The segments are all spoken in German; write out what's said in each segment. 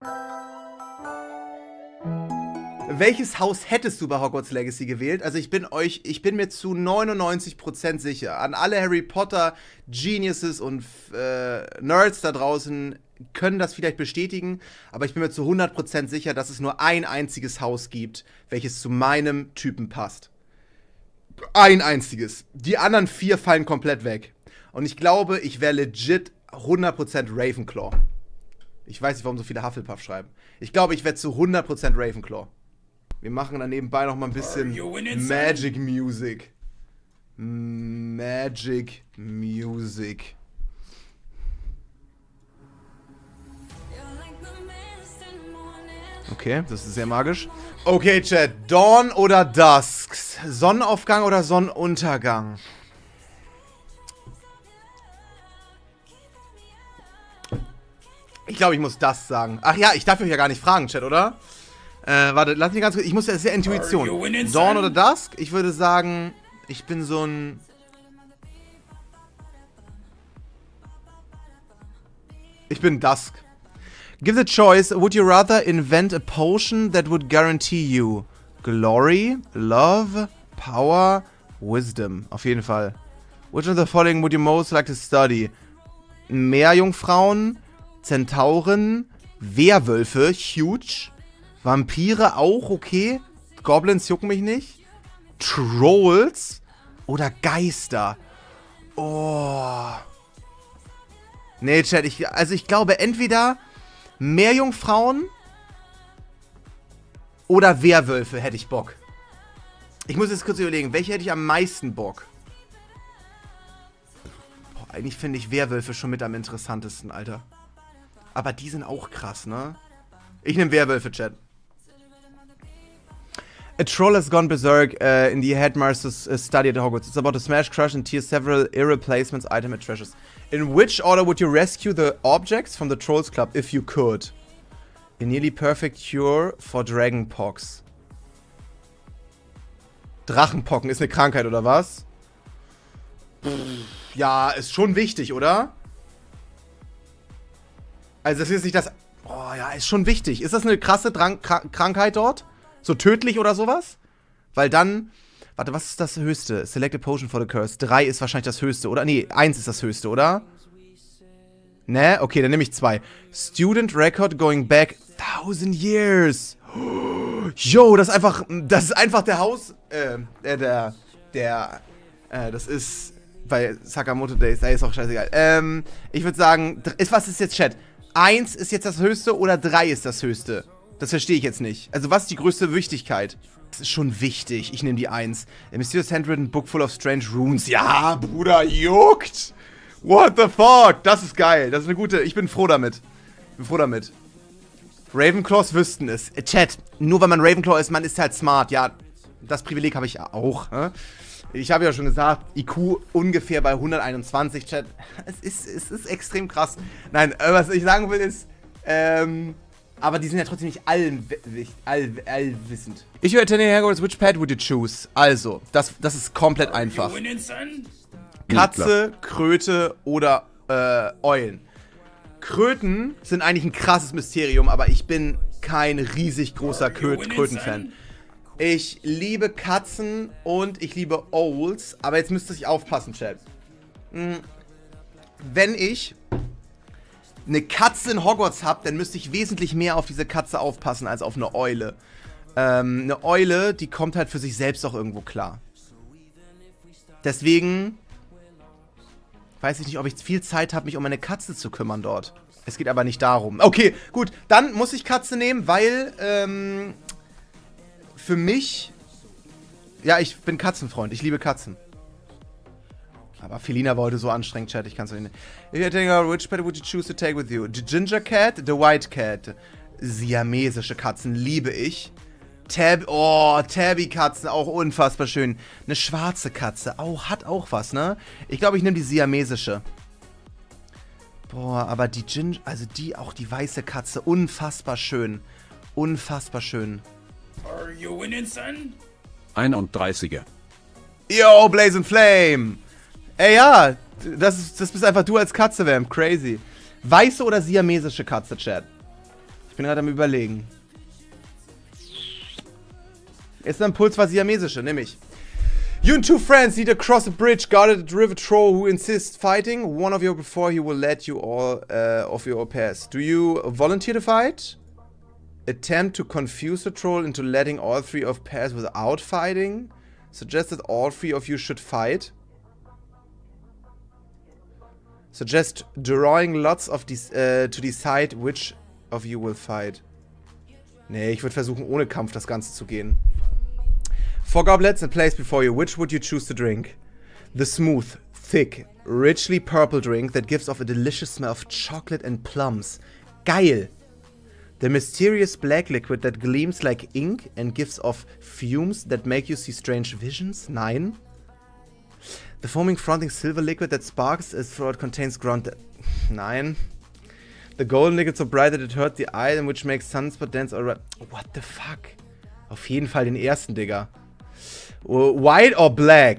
Welches Haus hättest du bei Hogwarts Legacy gewählt? Also ich bin mir zu 99% sicher. An alle Harry Potter Geniuses und Nerds da draußen können das vielleicht bestätigen, aber ich bin mir zu 100% sicher, dass es nur ein einziges Haus gibt, welches zu meinem Typen passt. Ein einziges. Die anderen 4 fallen komplett weg. Und ich glaube, ich wäre legit 100% Ravenclaw. Ich weiß nicht, warum so viele Hufflepuff schreiben. Ich glaube, ich wäre zu 100% Ravenclaw. Wir machen dann nebenbei noch mal ein bisschen Magic Music. Magic Music. Okay, das ist sehr magisch. Okay, Chat. Dawn oder Dusk? Sonnenaufgang oder Sonnenuntergang? Ich glaube, ich muss das sagen. Ach ja, ich darf euch ja gar nicht fragen, Chat, oder? Warte, lass mich ganz kurz. Das ist ja Intuition. Dawn oder Dusk? Ich würde sagen, ich bin so ein... Ich bin Dusk. Give the choice. Would you rather invent a potion that would guarantee you glory, love, power, wisdom? Auf jeden Fall. Which of the following would you most like to study? Meerjungfrauen, Zentauren, Werwölfe, huge. Vampire auch, okay. Goblins jucken mich nicht. Trolls oder Geister. Oh. Nee, Chat, ich glaube entweder Meerjungfrauen oder Werwölfe hätte ich Bock. Ich muss jetzt kurz überlegen, welche hätte ich am meisten Bock? Boah, eigentlich finde ich Werwölfe schon mit am interessantesten, Alter. Aber die sind auch krass, ne? Ich nehme Werwölfe, Chat. A troll has gone berserk in the headmaster's study at Hogwarts. It's about to smash, crush, and tear several irreplacements, item, and treasures. In which order would you rescue the objects from the Trolls Club if you could? A nearly perfect cure for Dragonpox. Drachenpocken ist eine Krankheit, oder was? Ja, ist schon wichtig, oder? Also das ist nicht das... Oh ja, ist schon wichtig. Ist das eine krasse Krankheit dort? So tödlich oder sowas? Weil dann... Warte, was ist das höchste? Select a potion for the curse. 3 ist wahrscheinlich das höchste, oder? Nee, 1 ist das höchste, oder? Ne? Okay, dann nehme ich 2. Student record going back 1000 years. Yo, das ist einfach der Haus... das ist... Bei Sakamoto Days, da ist auch scheißegal. Ich würde sagen... Was ist jetzt, Chat? 1 ist jetzt das höchste oder 3 ist das höchste? Das verstehe ich jetzt nicht. Also, was ist die größte Wichtigkeit? Das ist schon wichtig. Ich nehme die 1. A mysterious handwritten book full of strange runes. Ja, Bruder, juckt! What the fuck? Das ist geil. Das ist eine gute... Ich bin froh damit. Ravenclaws wüssten es. Chat, nur weil man Ravenclaw ist, man ist halt smart. Ja, das Privileg habe ich auch. Ich habe ja schon gesagt, IQ ungefähr bei 121, Chat. Es ist extrem krass. Nein, was ich sagen will ist... aber die sind ja trotzdem nicht allwissend. If you attended Hogwarts, which pet would you choose? Also, das ist komplett einfach. Katze, Kröte oder Eulen. Kröten sind eigentlich ein krasses Mysterium, aber ich bin kein riesig großer Kröten-Fan. Ich liebe Katzen und ich liebe Owls, aber jetzt müsst ihr aufpassen, Chat. Wenn ich eine Katze in Hogwarts habe, dann müsste ich wesentlich mehr auf diese Katze aufpassen als auf eine Eule. Eine Eule, die kommt halt für sich selbst auch irgendwo klar. Deswegen weiß ich nicht, ob ich viel Zeit habe, mich um meine Katze zu kümmern dort. Es geht aber nicht darum. Okay, gut, dann muss ich Katze nehmen, weil für mich... Ja, ich bin Katzenfreund, ich liebe Katzen. Aber Felina war heute so anstrengend, Chat, ich kann es nicht. If you're taking out, which pet would you choose to take with you? The Ginger Cat, the White Cat. Siamesische Katzen liebe ich. Tabby-Katzen, auch unfassbar schön. Eine schwarze Katze, hat auch was, ne? Ich glaube, ich nehme die siamesische. Boah, aber die Ginger, also auch die weiße Katze, unfassbar schön. Unfassbar schön. Are you winning, son? 31er. Yo, Blazing Flame! Ey, ja, das bist einfach du als Katze, Vamp. Crazy. Weiße oder siamesische Katze, Chat? Ich bin gerade am Überlegen. Ist ein Impuls war siamesische, nämlich. You and two friends need to cross a bridge guarded at River Troll who insists fighting. One of you before he will let you all of your pass. Do you volunteer to fight? Attempt to confuse the troll into letting all three of pass without fighting. Suggest that all three of you should fight. Suggest drawing lots of to decide which of you will fight. Nee, ich würde versuchen, ohne Kampf das Ganze zu gehen. Four goblets and place before you. Which would you choose to drink? The smooth, thick, richly purple drink that gives off a delicious smell of chocolate and plums. Geil! The mysterious black liquid that gleams like ink and gives off fumes that make you see strange visions? Nein. The foaming fronting silver liquid that sparks as though it contains ground... Nein. The golden liquid so bright that it hurts the eye and which makes sunspot dance alright. What the fuck? Auf jeden Fall den ersten, Digga. White or black?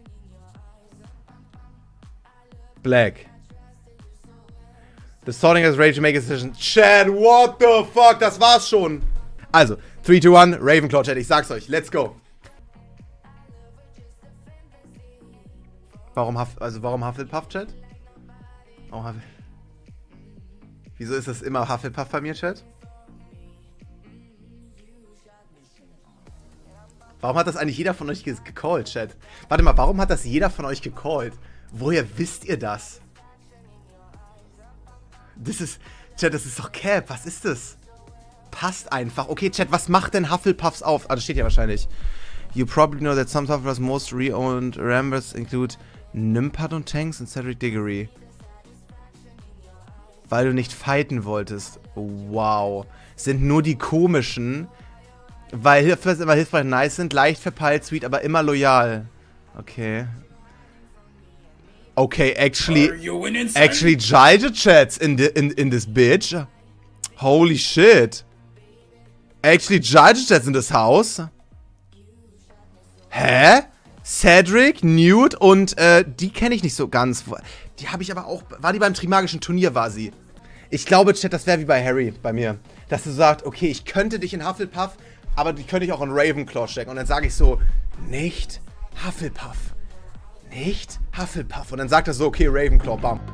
Black. The sorting has ready to make a decision. Chat, what the fuck? Das war's schon. Also, 3, 2, 1, Ravenclaw, Chat. Ich sag's euch. Let's go. Warum Hufflepuff, Chat? Wieso ist das immer Hufflepuff bei mir, Chat? Warum hat das eigentlich jeder von euch gecallt, Chat? Warte mal, warum hat das jeder von euch gecallt? Woher wisst ihr das? Das ist... Chat, das ist doch Cap. Was ist das? Passt einfach. Okay, Chat, was macht denn Hufflepuffs auf? Ah, das steht ja wahrscheinlich. You probably know that some Hufflepuffs most re-owned members include Nympadon Tanks und Cedric Diggory. Weil du nicht fighten wolltest. Wow. Sind nur die komischen... Weil immer hilfreich nice sind, leicht verpeilt, sweet, aber immer loyal. Okay. Okay, actually Jalja chats in this bitch. Holy shit. Actually Jalja chats in this house. Hä? Cedric, Newt und die kenne ich nicht so ganz. Die habe ich aber auch... War die beim Trimagischen Turnier, war sie. Ich glaube, Chat, das wäre wie bei Harry, bei mir. Dass du sagst, okay, ich könnte dich in Hufflepuff... Aber die könnte ich auch in Ravenclaw stecken. Und dann sage ich so, nicht Hufflepuff. Nicht Hufflepuff. Und dann sagt er so, okay, Ravenclaw, bam.